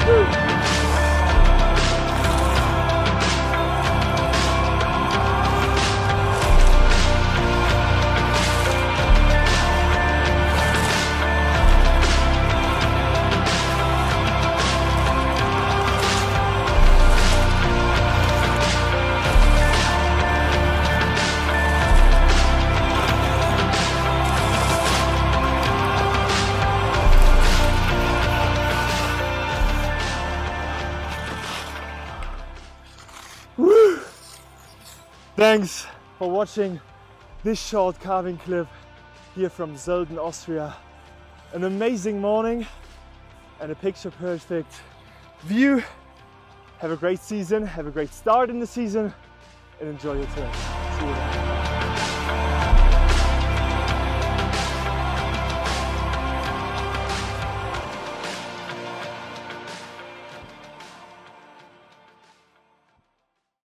Thanks for watching this short carving clip here from Sölden, Austria. An amazing morning and a picture perfect view. Have a great season, have a great start in the season and enjoy your turn. See you then.